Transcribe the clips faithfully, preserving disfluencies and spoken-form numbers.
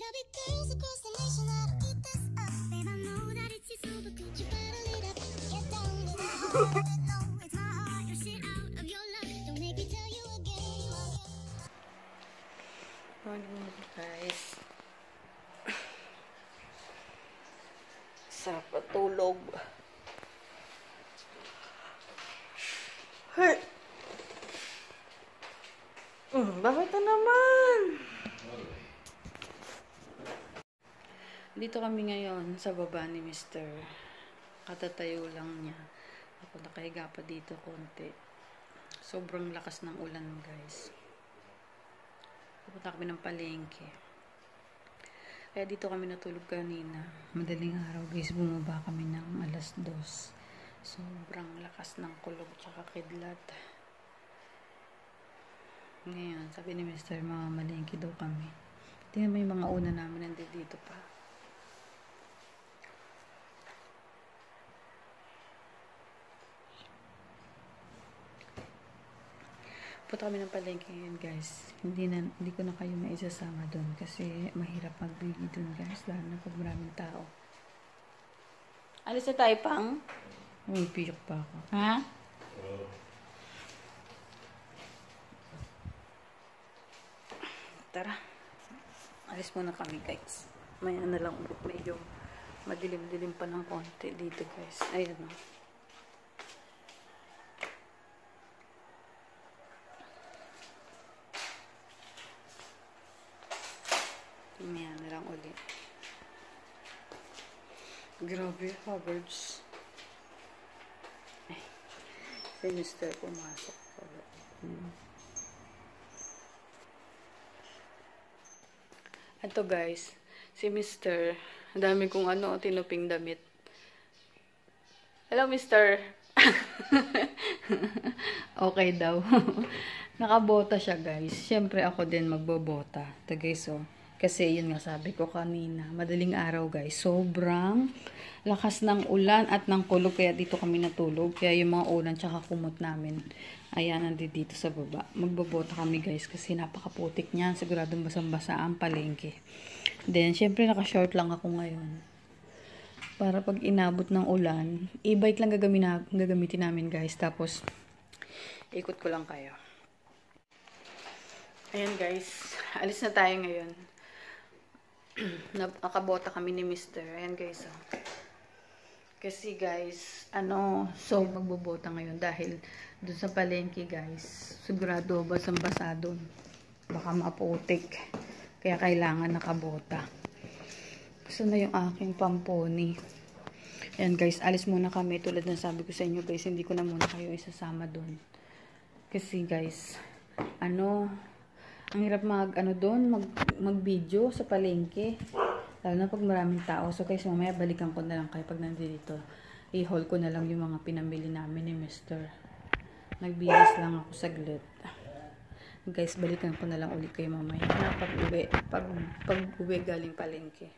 Morning guys. Sarap patulog. Hey. Mm, bakit na naman? Dito kami ngayon sa baba ni mister. Katatayo lang niya. Ako nakahiga pa dito konti. Sobrang lakas ng ulan guys. Pupunta kami ng palengke. Kaya dito kami natulog kanina. Madaling araw guys, bumaba kami ng alas dos. Sobrang lakas ng kulog tsaka kidlat. Ngayon, sabi ni mister, mamamalengke daw kami. Tingnan mo yung mga una namin nandito dito pa. Punta kami ng palengke ngayon guys. Hindi, na, hindi ko na kayo maisasama doon kasi mahirap magbili doon guys. Lalo na pag maraming tao. Alis na tayo pang? Uy, piyok pa ako. Ha? Tara. Alis muna kami guys. Maya na lang ulit. Medyo madilim-dilim pa ng konti dito guys. Ayan o. Maya na lang ulit. Grabe, Hogwarts. Ay, si mister pumasok. Hmm. Ito guys, si mister, ang dami kong ano, tinuping damit. Hello mister. Okay daw. Nakabota siya guys. Siyempre ako din magbobota. Ito guys oh. Kasi yun nga sabi ko kanina, madaling araw guys, sobrang lakas ng ulan at ng kulog, kaya dito kami natulog. Kaya yung mga ulan tsaka kumot namin, ayan, nandito dito sa baba. Magbobota kami guys kasi napakaputik niyan, siguradong basang-basa ang palengke. Then, syempre naka-short lang ako ngayon. Para pag inabot ng ulan, e-bike lang gagamitin, gagamitin namin guys. Tapos, ikot ko lang kayo. Ayan guys, alis na tayo ngayon. Nakabota kami ni mister. Ayan guys oh. Kasi guys, ano, so magbobota ngayon dahil dun sa palengke guys, sigurado basang-basa dun. Baka maputik. Kaya kailangan nakabota. Gusto na yung aking pamponi. Ayan guys, alis muna kami. Tulad ng sabi ko sa inyo guys, hindi ko na muna kayo isasama dun. Kasi guys, ano, ang hirap mag, ano doon, mag, mag-video sa palengke. Lalo na pag maraming tao. So guys, mamaya balikan ko na lang kayo pag nandito. I-haul ko na lang yung mga pinamili namin ni mister. Nagbihis lang ako saglit. Guys, balikan ko na lang ulit kayo mamaya. Na pag uwi, pag, pag uwi galing palengke.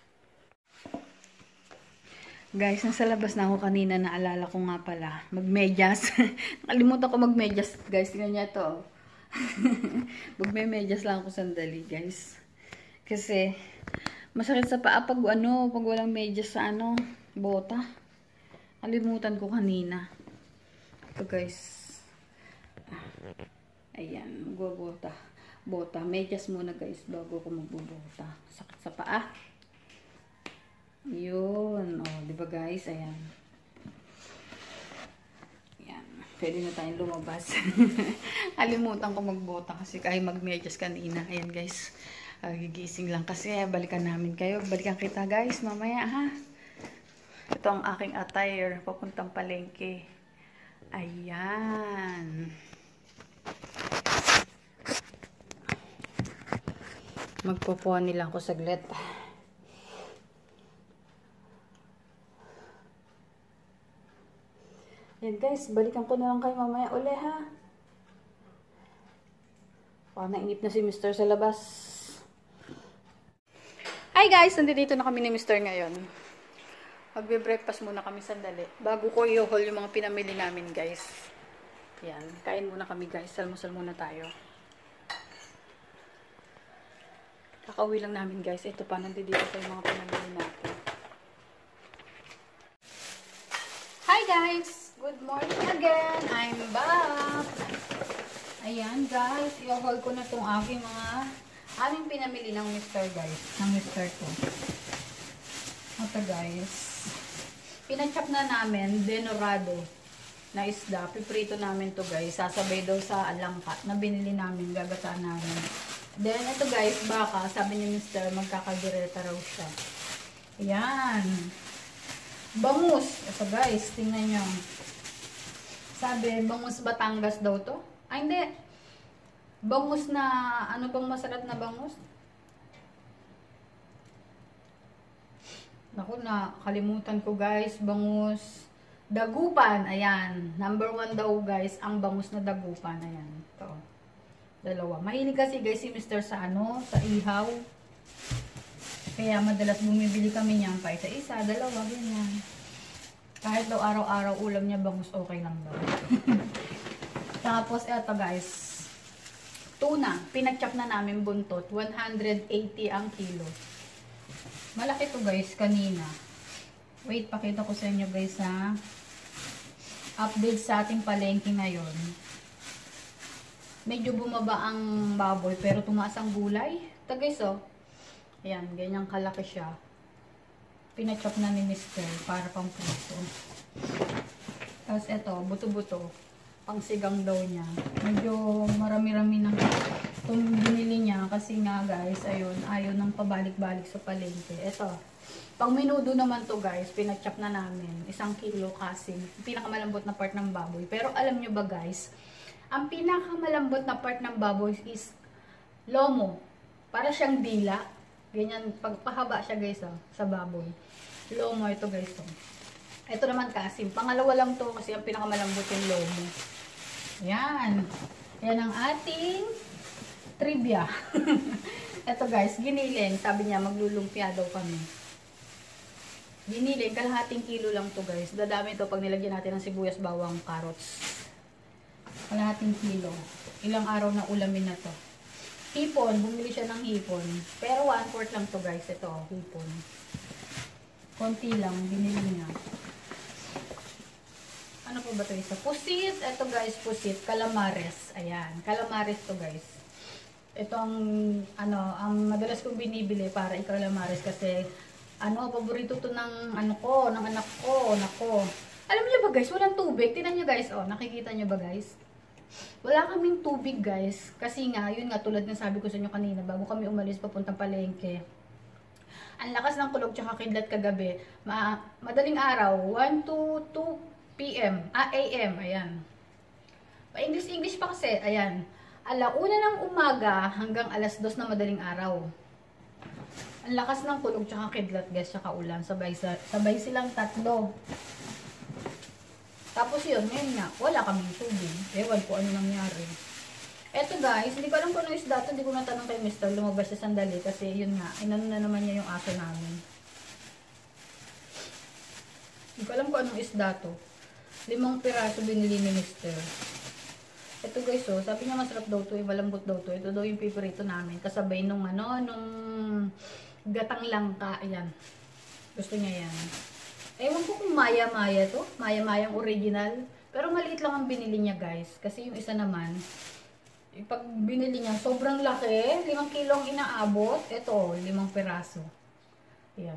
Guys, nasa labas na ako kanina. Naalala ko nga pala. Magmedyas. Nakalimutan ko magmedyas. Guys, tingnan niya to. Magme-medyas lang ako sandali guys. Kasi masakit sa paa pag ano, pag walang medyas sa ano, bota. Kalimutan ko kanina. Ito guys. Ayan, magbobota. Bota, medyas muna guys bago ko magbobota. Sakit sa paa. Yun, oh, 'di ba guys? Ayan. Pwede na tayong lumabas. Kalimutan ko magbota kasi kaya magmedyas kanina. Ayan guys. Uh, gigising lang kasi. Balikan namin kayo. Balikan kita guys mamaya ha. Ito ang aking attire. Papuntang palengke. Ayan. Magpuponi lang ko saglit. Yan guys, balikan ko na lang kayo mamaya uli ha. Parang nainip na si mister sa labas. Hi guys, nandito na kami ni mister ngayon. Magbe-breakfast muna kami sandali. Bago ko i-haul yung mga pinamili namin guys. Yan, kain muna kami guys. Almusal muna tayo. Kakauwi lang namin guys. Ito pa, nandito pa yung mga pinamili natin. Hi guys! Good morning again! I'm back! Ayan guys, i-haul ko na itong aking mga aming pinamili ng mister guys. Ng mister ko. Ito guys. Pinachop na namin, denorado na isda. Piprito namin to guys. Sasabay daw sa alangka na binili namin. Gagataan namin. Then ito guys, baka sabi ni mister magkakagireta raw siya. Ayan. Bangus. Ito guys, tingnan nyo. Sabi, bangus Batangas daw to. Ay, hindi. Bangus na, ano bang masarap na bangus? Naku na, kalimutan ko guys. Bangus. Dagupan. Ayan. Number one daw guys, ang bangus na dagupan. Ayan. Ito. Dalawa. Mahilig kasi guys si mister sa ano, sa ihaw. Kaya madalas bumibili kami niyan pa isa-isa, dalawa, ganyan. Kahit daw araw-araw ulam niya bangus, okay lang daw. Tapos, eto guys. Tuna. Pinag-chop na namin buntot. one hundred eighty ang kilo. Malaki to guys, kanina. Wait, pakita ko sa inyo guys ha. Update sa ating palengke ngayon. Medyo bumaba ang baboy, pero tumaas ang gulay. Ito guys oh. Ayan, ganyang kalaki siya. Pinachop na ni mister para pang prito. Tapos ito, buto-buto. Pang sigang daw niya. Medyo marami-rami ng itong binili niya. Kasi nga guys, ayun, ayaw nang pabalik-balik sa palengke. Ito, pang minudo naman to guys, pinachop na namin. Isang kilo kasing. Pinakamalambot na part ng baboy. Pero alam nyo ba guys, ang pinakamalambot na part ng baboy is lomo. Para siyang dila. Ganyan, pagpahaba siya guys oh, sa baboy. Lomo ito guys oh. Ito naman kasim. Pangalawa lang to kasi ang pinakamalambot yung lomo. Yan. Yan ang ating trivia. Ito guys, giniling. Sabi niya maglulumpia daw kami. Giniling, kalahating kilo lang to guys. Dadami to pag nilagyan natin ng sibuyas, bawang, carrots. Kalahating kilo. Ilang araw na ulamin na to. Hipon, bumili siya ng hipon. Pero one fourth lang to guys. Ito, hipon. Konti lang, binili niya. Ano po ba ito isa? Pusit. Ito guys, pusit. Calamares. Ayan. Calamares to guys. Ito ang, ano, ang madalas kong binibili para i-calamares kasi, ano, paborito to ng, ano ko, ng anak ko, nako. Alam niyo ba guys, walang tubig. Tingnan niyo guys, oh, nakikita niyo ba guys? Wala kaming tubig guys. Kasi nga, yun nga, tulad ng sabi ko sa inyo kanina, bago kami umalis papuntang palengke. Ang lakas ng kulog tsaka kidlat kagabi. Ma madaling araw, one to two p m Ah, A M Ayan. Pa-English-English pa kasi. Ayan. Alauna ng umaga hanggang alas dos na madaling araw. Ang lakas ng kulog tsaka kidlat guys, tsaka ulan. Sabay, sabay silang tatlo. Tapos yun, ngayon nga, wala kaming tubig. Ewan ko ano nangyari. Eto guys, hindi ko alam kung ano isda to. Hindi ko natanong kay mister. Lumabas siya sandali kasi yun nga, inano na naman niya yung aso namin. Hindi ko alam kung anong isda to. Limang piraso binili ni mister. Eto guys, oh, sabi niya masarap daw to, eh, malambot daw to. Ito daw yung favorito namin. Kasabay nung ano, nung gatang langka. Ayan. Gusto niya yan. Ewan ko kung maya-maya to. Maya-mayang original. Pero maliit lang ang binili niya guys. Kasi yung isa naman, pag binili niya, sobrang laki. Limang kilo ang inaabot. Ito, limang peraso. Ayan.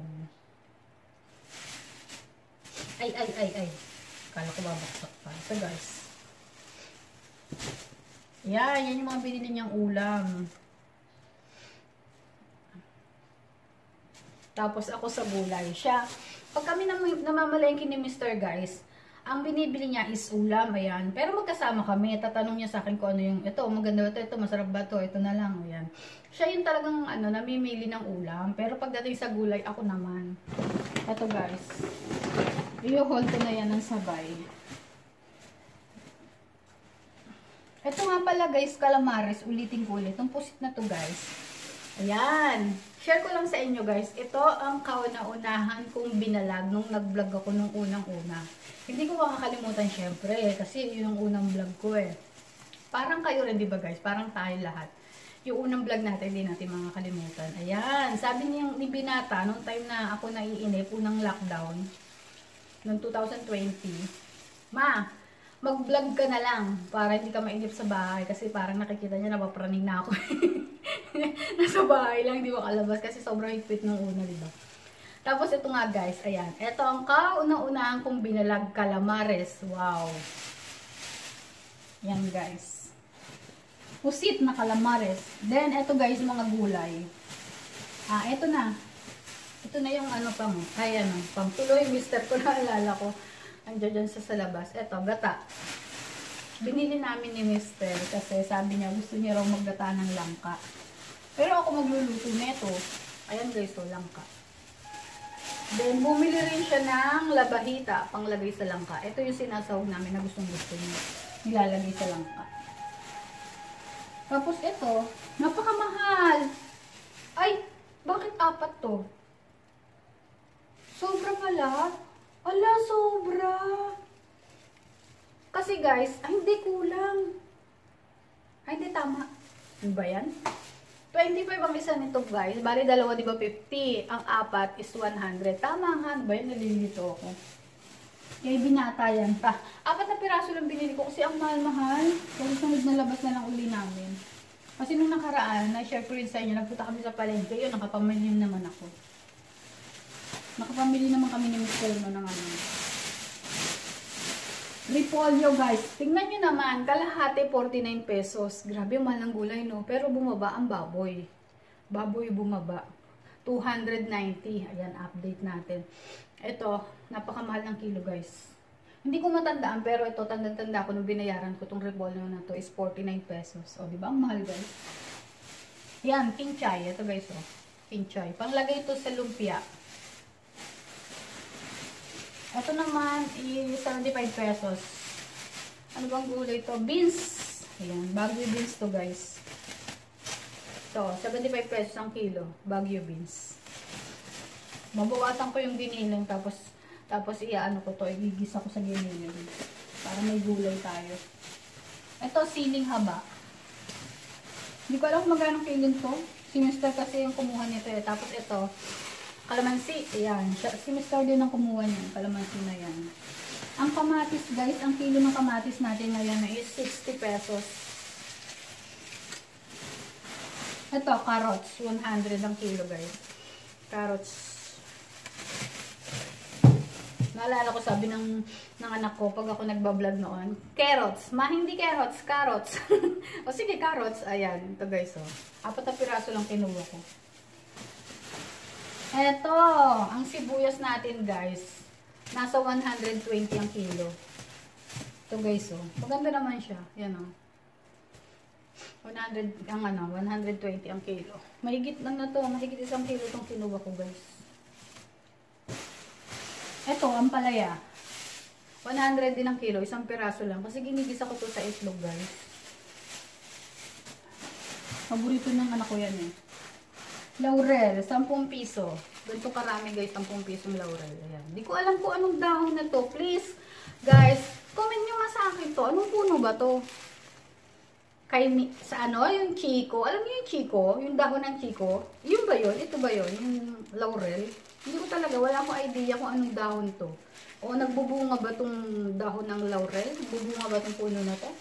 Ay, ay, ay, ay. Kala ko babaksak pa. Ito guys. Yan, yan yung mga binili niyang ulam. Tapos ako sa gulay. Siya, pag kami nam namamalengke ni mister guys, ang binibili niya is ulam, ayan. Pero magkasama kami, tatanong niya sa akin kung ano yung, ito, maganda ito, ito, masarap ba ito, ito na lang, ayan. Siya yung talagang, ano, namimili ng ulam. Pero pagdating sa gulay, ako naman. Ito guys, i-hold ko na yan ng sabay. Ito nga pala guys, calamares, ulitin ko ulit. Itong pusit na to guys. Ayan. Share ko lang sa inyo guys. Ito ang kauna-unahan kong binalag nung nag-vlog ako nung unang-una. Hindi ko makakalimutan syempre. Kasi yun ang unang vlog ko eh. Parang kayo rin diba guys? Parang tayo lahat. yung unang vlog natin, hindi natin makakalimutan. Ayan, sabi niya ni Binata, nung time na ako naiinip, unang lockdown, noong two thousand twenty, Ma, mag-vlog ka na lang para hindi ka mainip sa bahay kasi parang nakikita niya napapraning na ako. Nasa bahay lang, hindi makalabas kasi sobrang higpit nung una, diba? Tapos ito nga guys, ayan. Ito ang kauna-unahan kong binalag calamares. Wow. Yan guys. Pusit na calamares. Then ito guys, mga gulay. Ah, ito na. Ito na yung ano pang, ay ano, pang tuloy, mister ko naalala ko. Andiyan dyan sa salabas. Ito, gata. Binili namin ni mister kasi sabi niya gusto niya raw maggata ng langka. Pero ako magluluto nito. Ayan guys, so langka. Then, bumili rin siya ng labahita, panglagay sa langka. Ito yung sinasawag namin na gustong gusto niya. Nilalagay sa langka. Tapos ito, napakamahal. Ay, bakit apat to? Sobra pala. Ala, sobra. Kasi guys, ay hindi kulang. Ay, hindi tama. Ano ba yan? twenty-five ang isa nito guys. Bali, dalawa, di ba fifty? Ang apat is one hundred. Tama nga, ano ba yan? Nalilito ako. Kaya binata yan pa. Apat na piraso lang binili ko kasi ang mahal-mahal. Kaya sunod na labas na lang uli namin. Kasi nung nakaraan, na-share ko rin sa inyo, nagpunta kami sa palengke. Yun, nakapamili naman ako. Nakapamili naman kami ni mister no ng ano. Repolyo guys. Tingnan nyo naman, kalahati forty-nine pesos. Grabe yung mahal ng gulay no. Pero bumaba ang baboy. Baboy bumaba. two hundred ninety. Ayan, update natin. Ito, napakamahal ng kilo guys. Hindi ko matandaan pero ito, tanda-tanda ko nung binayaran ko itong repolyo na to is forty-nine pesos. O, di ba? Ang mahal guys. Yan, kinchay. Ito guys, oh. Kinchay. Panglagay ito sa lumpia. Ito naman is seventy-five pesos. Ano bang gulay ito? Beans. Ayan, Baguio beans to guys. Ito, seventy-five pesos ang kilo. Baguio beans. Mabawasan ko yung giniling tapos tapos iaano ko to, igigisa ko sa giniling para may gulay tayo. Ito, siling haba. Hindi ko alam kung magkano kilin to. Si mister kasi yung kumuha nito eh. Tapos ito, kalamansi, ayan. Si mister din ang kumuha niyan, kalamansi na yan. Ang kamatis guys, ang kilo ng kamatis natin ngayon is sixty pesos. Ito, carrots, one hundred ang kilo guys. Carrots. Naalala ko sabi ng, ng anak ko pag ako nagbablog noon, carrots, ma hindi carrots, carrots. O sige, carrots, ayan. Ito guys, oh. Apat na piraso lang kinuha ko. Eto, ang sibuyas natin guys, nasa one hundred twenty ang kilo. Ito guys, oh. Maganda naman siya. Yan, oh. one hundred, ang ano, one hundred twenty ang kilo. Mahigit lang na to, mahigit isang kilo itong kinuha ko guys. Eto, ang palaya. one hundred din ang kilo, isang piraso lang. Kasi ginigisa ko to sa itlog guys. Paborito ng anak ko yan eh. Laurel, ten piso. Ganito karami guys, ten pisong laurel. Ayan. Di ko alam kung anong dahon na to. Please, guys, comment nyo nga sa akin to. Anong puno ba to? Kay, sa ano, yung chiko. Alam niyo yung chiko? Yung dahon ng chiko? Yun ba yun? Ito ba yun? Yung laurel? Hindi ko talaga, wala akong idea kung anong dahon to. O nagbubunga ba tong dahon ng laurel? Nagbubunga ba tong puno na to?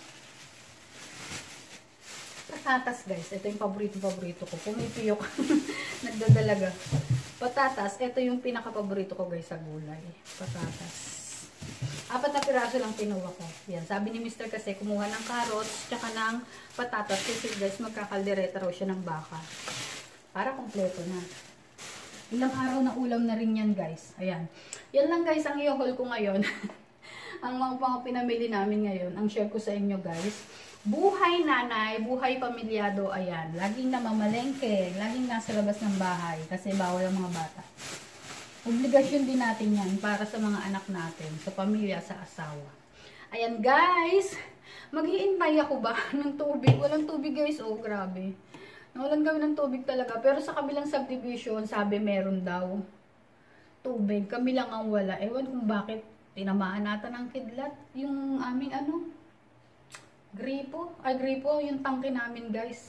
Patatas guys, ito yung paborito-paborito ko. Pumipiyok, nagdadalaga. Patatas, ito yung pinaka-paborito ko guys sa gulay. Patatas. Apat na piraso lang kinuha ko. Yan, sabi ni mister kasi kumuha ng carrots, tsaka ng patatas. Kasi guys, magkakaldereta raw siya ng baka. Para kompleto na. Ilang araw na ulam na rin yan guys. Ayan. Yan lang guys ang i-haul ko ngayon. Ang mga pang pinamili namin ngayon. Ang share ko sa inyo guys. Buhay nanay, buhay pamilyado, ayan. Laging namamalengke, laging nasa labas ng bahay kasi bawal ang mga bata. Obligasyon din natin yan para sa mga anak natin, sa pamilya, sa asawa. Ayan guys, mag-iintay ako ba ng tubig? Walang tubig guys, oh grabe. Nawalan kami ng tubig talaga, pero sa kabilang subdivision, sabi meron daw tubig. Kami lang ang wala. Ewan kung bakit tinamaan natin ng kidlat yung aming ano, gripo. Ay, gripo, yung tangke namin guys.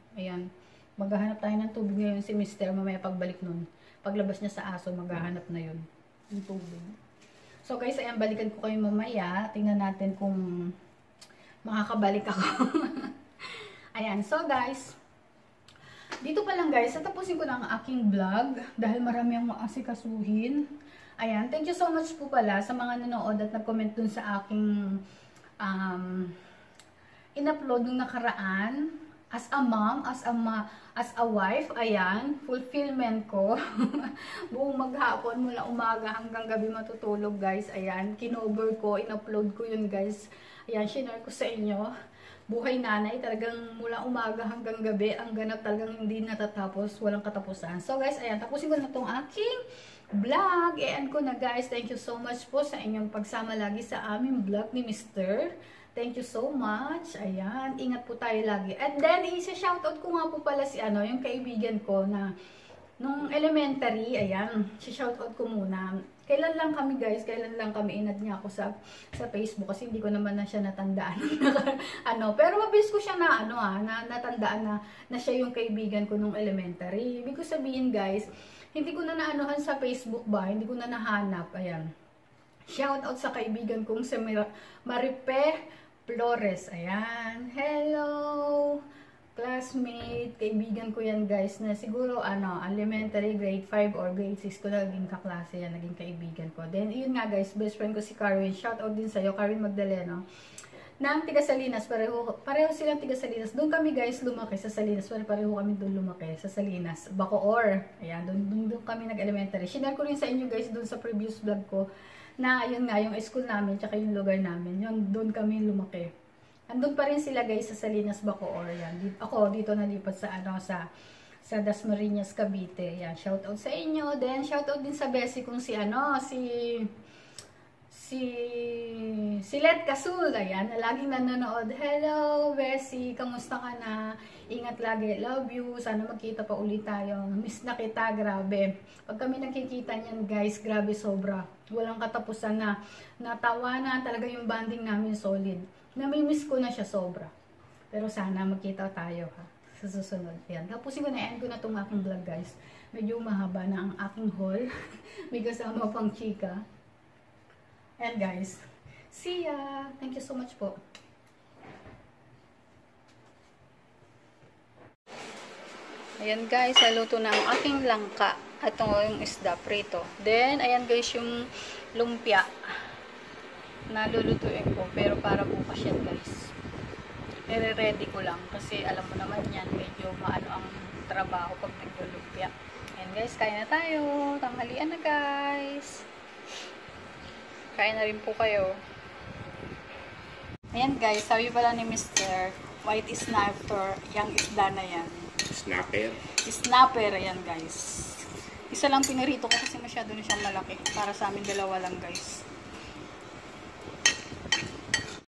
Ayan. Maghahanap tayo ng tubig ngayon si Mister mamaya pagbalik nun. Paglabas niya sa aso, maghahanap na yun. Yung tubig. So guys, ayan, balikan ko kayo mamaya. Tingnan natin kung makakabalik ako. Ayan, so guys, dito pa lang guys, tatapusin ko na ang aking vlog dahil marami ang maasikasuhin. Ayan, thank you so much po pala sa mga nanood at nag-comment dun sa aking um, in-upload nung nakaraan. As a mom, as a ma, as a wife, ayan, fulfillment ko. Buong maghapon mula umaga hanggang gabi matutulog, guys. Ayan, kinover ko, in-upload ko yun, guys. Ayan, share ko sa inyo. Buhay nanay, talagang mula umaga hanggang gabi, ang ganap talagang hindi natatapos, walang katapusan. So, guys, ayan, tapusin ko na tong aking vlog. E-end ko na, guys. Thank you so much po sa inyong pagsama lagi sa aming vlog ni Mister Thank you so much. Ayan, ingat po tayo lagi. And then, isa-shoutout ko nga po pala si ano, yung kaibigan ko na nung elementary, ayan, si-shoutout ko muna. Kailan lang kami guys, kailan lang kami inad niya ako sa sa Facebook kasi hindi ko naman na siya natandaan. ano, pero mabilis ko siya na ano ah, na natandaan na na siya yung kaibigan ko nung elementary. Ibig ko sabihin guys, hindi ko na naanohan sa Facebook ba, hindi ko na nahanap. Ayan. Shoutout sa kaibigan kong si Maripe Flores. Ayan. Hello! Classmate, kaibigan ko yan guys na siguro ano, elementary, grade five or grade six ko na naging kaklase yan, naging kaibigan ko. Then, yun nga guys, best friend ko si Carwin. Shoutout din sa'yo, Carwin Magdaleno. Nang tiga Salinas, pareho, pareho silang tiga Salinas. Doon kami guys lumaki sa Salinas. Pareho kami doon lumaki sa Salinas. Bacoor. Ayan, doon, doon, doon kami nag-elementary. Share ko rin sa inyo guys doon sa previous vlog ko na yun nga, yung school namin, tsaka yung lugar namin, yung doon kami lumaki. Andun pa rin sila guys sa Salinas, Bacoor. Yan. Ako dito nalipat sa ano sa sa Dasmariñas, Cavite. Yan, shout out sa inyo. Then shout out din sa Bessie kung si ano, si si si Let Casul. Ayan, na laging nanonood. Hello, Bessie, kamusta ka na? Ingat lagi. Love you. Sana magkita pa ulit tayo. Miss na kita, grabe. Pag kami nakikita niyan, guys, grabe sobra. Walang katapusan na natawanan talaga yung bonding namin solid. Nami-miss ko na siya sobra. Pero sana magkita tayo ha sa susunod. Ayan. Tapusin ko na, end ko na itong aking vlog guys. Medyo mahaba na ang aking haul. May kasama pang chika. And guys, see ya! Thank you so much po. Ayan guys, naluto na ang aking langka. At yung isda, prito. Then, ayan guys, yung lumpia. Nalulutuin ko, pero para bukas yan guys. Nire-ready ko lang kasi alam mo naman yan, medyo maano ang trabaho pag naglulumpia. Ayan guys, kain na tayo. Tanghalian na guys. Kain na rin po kayo. Ayan guys, sabi pala ni Mister White Snapper, yung isda na yan. Snapper? Snapper, ayan guys. Isa lang pinirito ko kasi masyado na siyang malaki. Para sa amin dalawa lang guys.